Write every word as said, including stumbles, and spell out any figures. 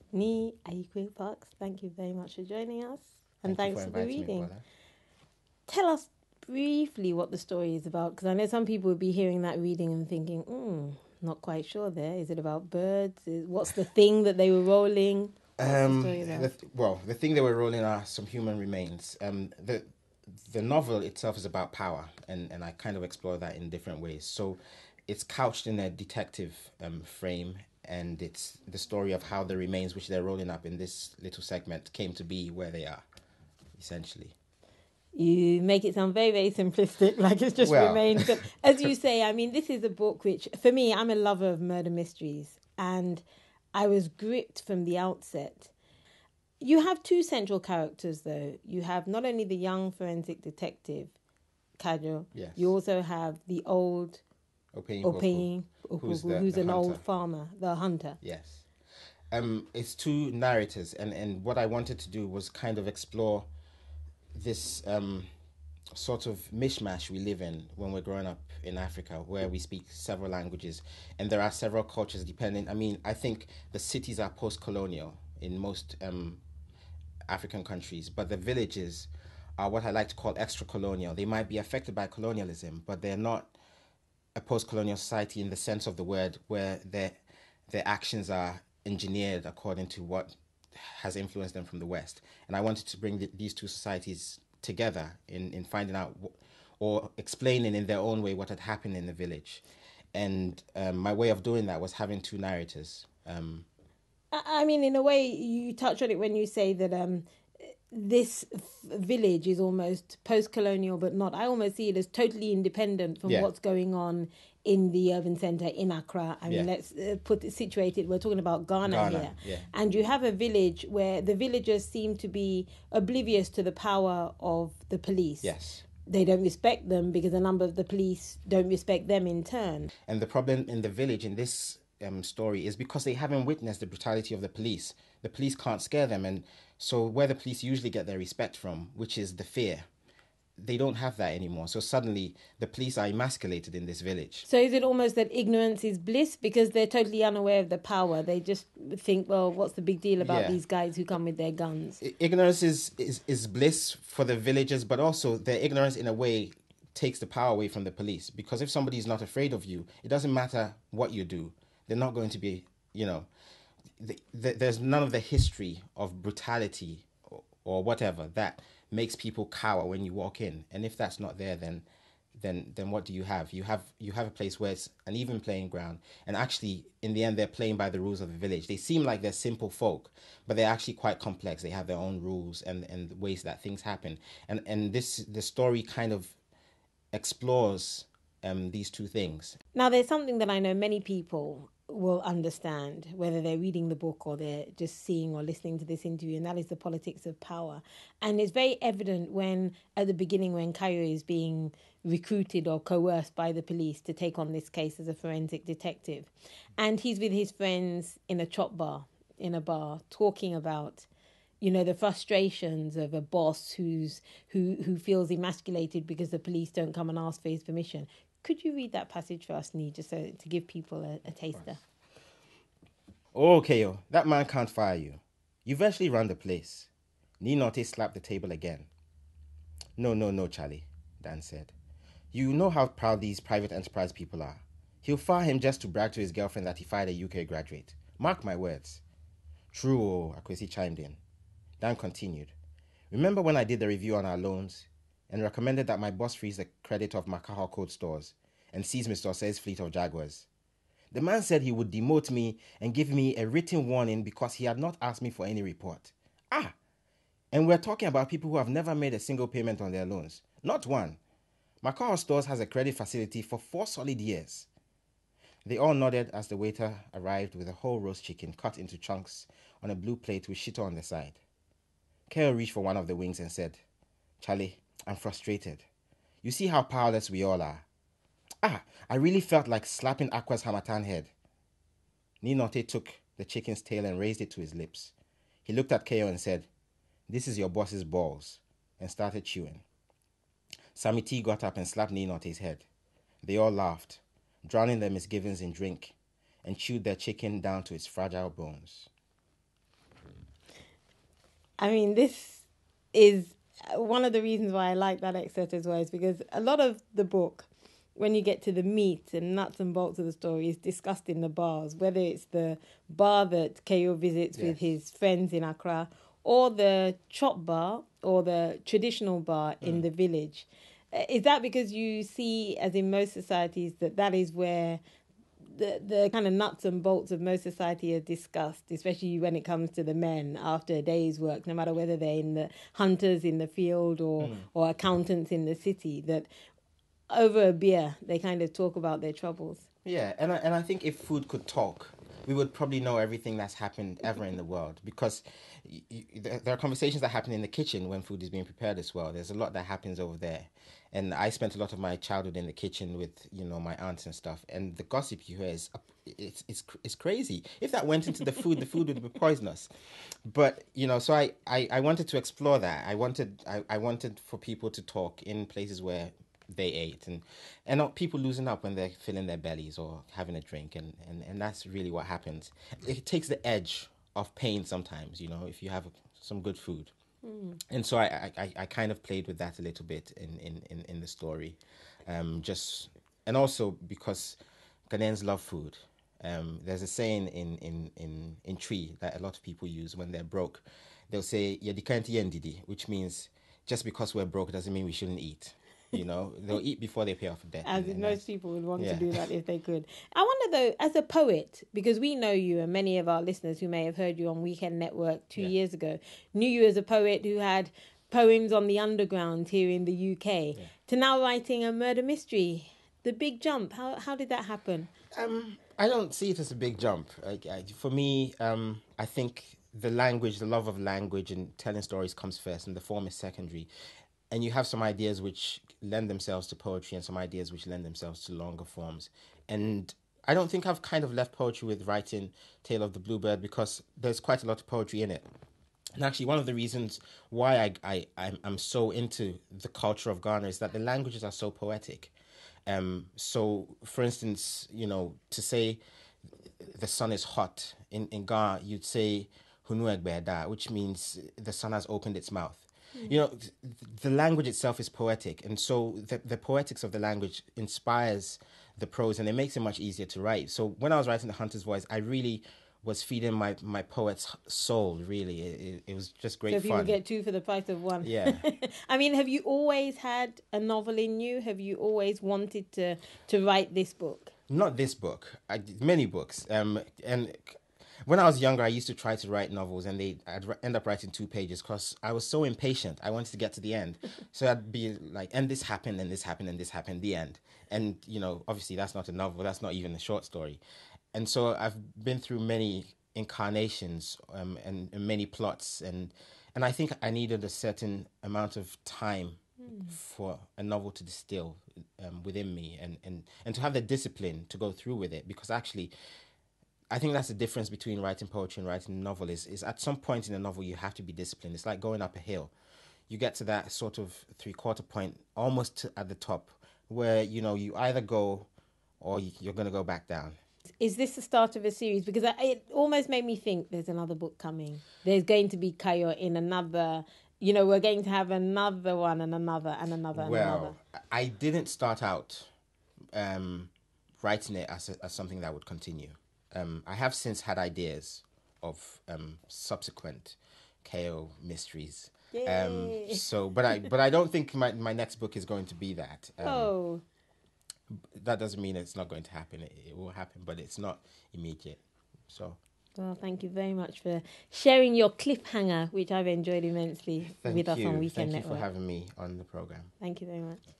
Nii Ayikwei Parkes, thank you very much for joining us. And Thank thanks you for, for the inviting reading. Me, Bola. Tell us briefly what the story is about, because I know some people would be hearing that reading and thinking, hmm, not quite sure there. Is it about birds? Is, what's the thing that they were rolling? What's Um, the story about? the th- well, the thing they were rolling are some human remains. Um, the the novel itself is about power, and, and I kind of explore that in different ways. So it's couched in a detective um, frame, and it's the story of how the remains which they're rolling up in this little segment came to be where they are, essentially. You make it sound very, very simplistic, like it's just Well, remained. But as you say, I mean, this is a book which, for me, I'm a lover of murder mysteries, and I was gripped from the outset. You have two central characters, though. You have not only the young forensic detective, Kajo, yes, you also have the old Opeyin Opeyin, Poku, who's the, who's the an hunter. old farmer, the hunter. Yes. Um, it's two narrators, and, and what I wanted to do was kind of explore this um, sort of mishmash we live in when we're growing up in Africa, where we speak several languages, and there are several cultures depending. I mean, I think the cities are post-colonial in most um, African countries, but the villages are what I like to call extra-colonial. They might be affected by colonialism, but they're not a post-colonial society in the sense of the word, where their their actions are engineered according to what has influenced them from the West. And I wanted to bring the, these two societies together in, in finding out w- or explaining in their own way what had happened in the village. And um, my way of doing that was having two narrators. Um, I I mean, in a way, you touch on it when you say that um, this f- village is almost post-colonial, but not. I almost see it as totally independent from Yeah. what's going on in the urban centre in Accra. I mean, Yeah. let's uh, put it situated. We're talking about Ghana, Ghana, here. yeah. And you have a village where the villagers seem to be oblivious to the power of the police. Yes. They don't respect them because a number of the police don't respect them in turn. And the problem in the village in this um, story is because they haven't witnessed the brutality of the police. The police can't scare them. And so where the police usually get their respect from, which is the fear, they don't have that anymore. So suddenly the police are emasculated in this village. So is it almost that ignorance is bliss because they're totally unaware of the power? They just think, well, what's the big deal about Yeah. these guys who come with their guns? I- Ignorance is, is, is bliss for the villagers, but also their ignorance in a way takes the power away from the police. Because if somebody is not afraid of you, it doesn't matter what you do. They're not going to be, you know, the, the, there's none of the history of brutality or, or whatever that makes people cower when you walk in. And if that's not there, then then then what do you have? You have you have a place where it's an even playing ground, and actually in the end they're playing by the rules of the village. They seem like they're simple folk, but they're actually quite complex. They have their own rules and and the ways that things happen. And and this the story kind of explores um, these two things. Now, there's something that I know many people will understand, whether they're reading the book or they're just seeing or listening to this interview, and that is the politics of power. And it's very evident when, at the beginning, when Cairo is being recruited or coerced by the police to take on this case as a forensic detective. And he's with his friends in a chop bar, in a bar, talking about, you know, the frustrations of a boss who's who who feels emasculated because the police don't come and ask for his permission. Could you read that passage for us, Nii, just so to give people a, a taster? Oh, Keo, that man can't fire you. You've actually run the place. Nii Ayikwei slapped the table again. No, no, no, Charlie, Dan said. You know how proud these private enterprise people are. He'll fire him just to brag to his girlfriend that he fired a U K graduate. Mark my words. True, Akwesi chimed in. Dan continued. Remember when I did the review on our loans and recommended that my boss freeze the credit of Makaha Code stores and seize Mister Osei's fleet of Jaguars? The man said he would demote me and give me a written warning because he had not asked me for any report. Ah, and we're talking about people who have never made a single payment on their loans. Not one. Makaha Stores has a credit facility for four solid years. They all nodded as the waiter arrived with a whole roast chicken cut into chunks on a blue plate with shito on the side. Kale reached for one of the wings and said, Charlie, I'm frustrated. You see how powerless we all are. Ah, I really felt like slapping Aqua's Hamatan head. Nii Ayikwei took the chicken's tail and raised it to his lips. He looked at Keo and said, This is your boss's balls, and started chewing. Samiti got up and slapped Nii Ayikwei's head. They all laughed, drowning their misgivings in drink, and chewed their chicken down to its fragile bones. I mean, this is one of the reasons why I like that excerpt as well, is because a lot of the book, when you get to the meat and nuts and bolts of the story, is discussed in the bars, whether it's the bar that K O visits yes. with his friends in Accra, or the chop bar, or the traditional bar mm. in the village. Is that because you see, as in most societies, that that is where the the kind of nuts and bolts of most society are discussed, especially when it comes to the men after a day's work, no matter whether they're in the hunters in the field or, mm. or accountants in the city, that over a beer, they kind of talk about their troubles. Yeah, and I, and I think if food could talk, we would probably know everything that's happened ever in the world, because y- y- there are conversations that happen in the kitchen when food is being prepared as well. There's a lot that happens over there. And I spent a lot of my childhood in the kitchen with, you know, my aunts and stuff. And the gossip you hear is, it's it's it's crazy. If that went into the food, the food would be poisonous. But, you know, so I, I, I wanted to explore that. I wanted I, I wanted for people to talk in places where they ate, and and not people losing up when they're filling their bellies or having a drink, and, and, and that's really what happens. It takes the edge of pain sometimes, you know, if you have some good food. Mm. And so I, I, I kind of played with that a little bit in, in, in, in the story. Um, just and also because Ghanaians love food. Um, there's a saying in, in, in, in Tree that a lot of people use when they're broke. They'll say, "Yedikanti yendidi," which means just because we're broke doesn't mean we shouldn't eat. You know, they'll eat before they pay off debt. As and, and most people would want yeah. to do that if they could. I wonder, though, as a poet, because we know you, and many of our listeners who may have heard you on Weekend Network two yeah. years ago, knew you as a poet who had poems on the underground here in the U K, yeah. to now writing a murder mystery. The big jump, how how did that happen? Um, I don't see it as a big jump. Like, I, for me, um, I think the language, the love of language and telling stories comes first, and the form is secondary. And you have some ideas which lend themselves to poetry and some ideas which lend themselves to longer forms. And I don't think I've kind of left poetry with writing Tale of the Bluebird, because there's quite a lot of poetry in it. And actually, one of the reasons why I, I, I'm, I'm so into the culture of Ghana is that the languages are so poetic. Um, so, for instance, you know, to say the sun is hot, in, in Ghana, you'd say Hunu Egbeda, which means the sun has opened its mouth. You know, the language itself is poetic, and so the, the poetics of the language inspires the prose, and it makes it much easier to write. So when I was writing The Hunter's Voice, I really was feeding my, my poet's soul, really. It, it, it was just great fun. So fun. So people get two for the price of one. Yeah. I mean, have you always had a novel in you? Have you always wanted to, to write this book? Not this book. I, many books. Um, and... When I was younger, I used to try to write novels, and they I'd end up writing two pages because I was so impatient. I wanted to get to the end. So I'd be like, and this happened, and this happened, and this happened, the end. And, you know, obviously that's not a novel. That's not even a short story. And so I've been through many incarnations um, and, and many plots. And, and I think I needed a certain amount of time mm. for a novel to distill um, within me and, and, and to have the discipline to go through with it, because actually... I think that's the difference between writing poetry and writing a novel is, is at some point in a novel you have to be disciplined. It's like going up a hill. You get to that sort of three-quarter point almost to, at the top where, you know, you either go or you're going to go back down. Is this the start of a series? Because I, it almost made me think there's another book coming. There's going to be Kayo in another... You know, we're going to have another one and another and another and well, another. I didn't start out um, writing it as, a, as something that would continue. Um, I have since had ideas of um, subsequent K O mysteries. Um, so, but I but I don't think my, my next book is going to be that. Um, oh, that doesn't mean it's not going to happen. It, it will happen, but it's not immediate. So. Well, thank you very much for sharing your cliffhanger, which I've enjoyed immensely Thank with you. us on Weekend Thank Network. Thank you for having me on the program. Thank you very much.